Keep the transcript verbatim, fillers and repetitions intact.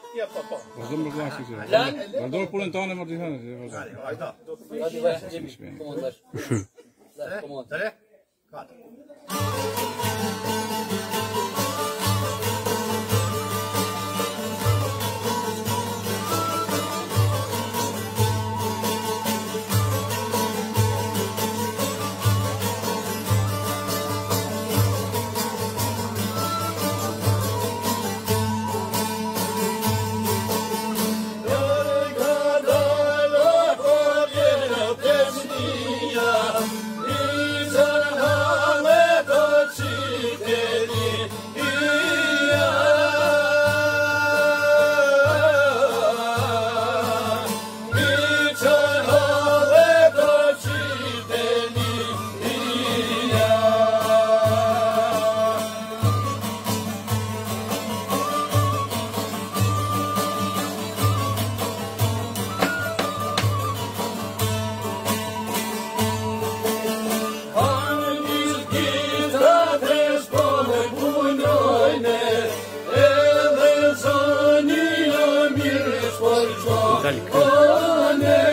Ja, pappa. Wat doen we glas gezet? Lang? Wat doen we poelen tanden wat die gaan? Ja, die weg, Jimmy. Kom on, daar. Daar, kom on. Där. Kom. Dale,